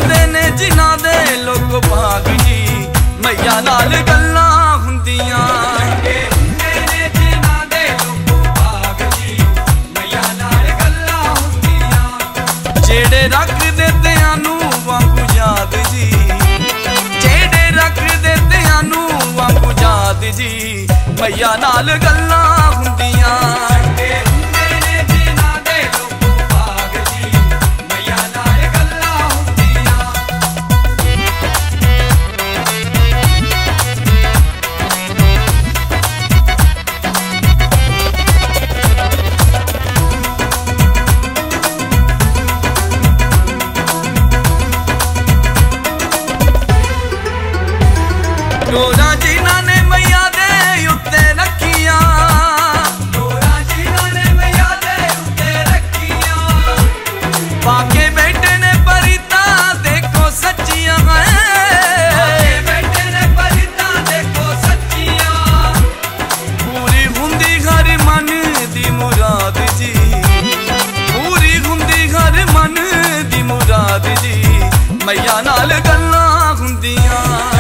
हुंदे ने जिन्हां दे लोग भाग जी मैया नाल गल्लां हुंदियां। चंगे हुंदे ने जिन्हां दे लोग भाग जी मैया नाल गल्लां हुंदियां। जेड़े रखदे तेआनू वांगू याद जी, जेड़े रखदे तेआनू वांगू याद जी मैया नाल गल्लां हुंदियां। डोरा जिन्हां ने मैया दे उत्ते रखियां, डोरा जिन्हां ने मैया दे उत्ते रखियां। पाके बैठे ने परिता देखो सच्चियां, पाके बैठे ने परिता देखो सच्चियां। पूरी हुंदी हर मन दी मुराद जी, पूरी हुंदी हर मन दी मुराद जी मैया नाल गल्लां हुंदियां।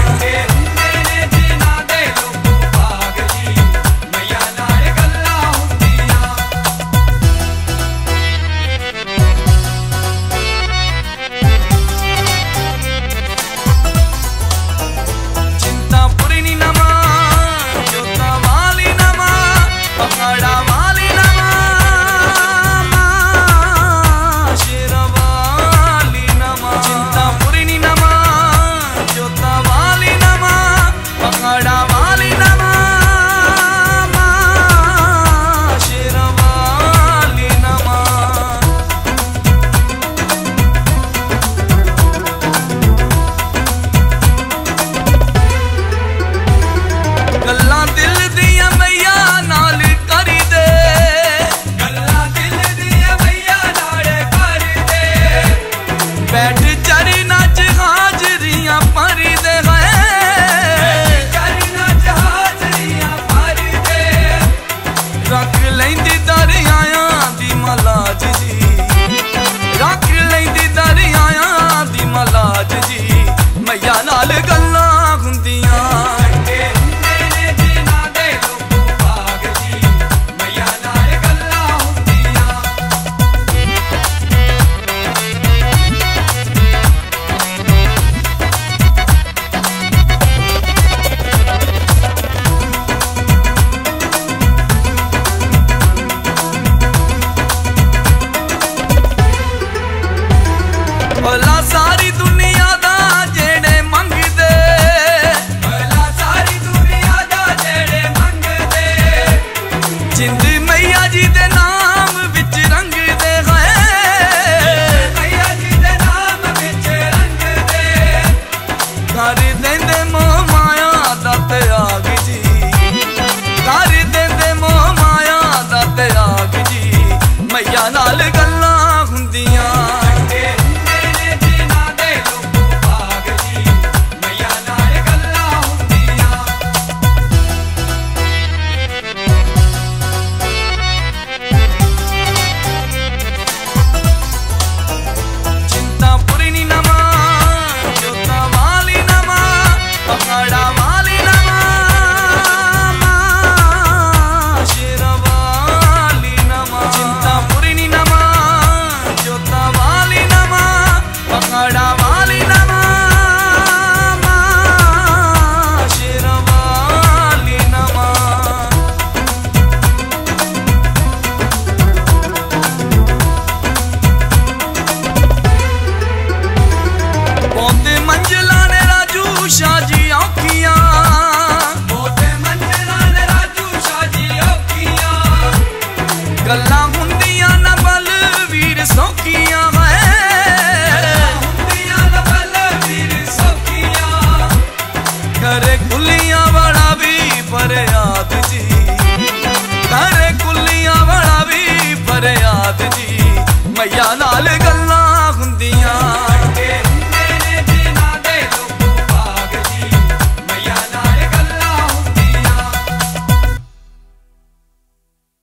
भला सारी दुनिया दा जेड़े मंगदे, भला सारी दुनिया दा जेड़े मंगदे। जिंद मैया जी दे नाम विच रंगदे हैं, मैया जी दे नाम विच रंगदे। कर देंदे मोह माया दा त्याग जी, कर देंदे मोह माया दा त्याग जी मैया नाल गल्लां हुंदियां। गल्लां हुंदियां न बलवीर सौखियां हुंदियां न बलवीर सौखियां। करे कुलियां वाला भी फरियाद जी, करे कुलियां वाला भी फरियाद जी मैया नाल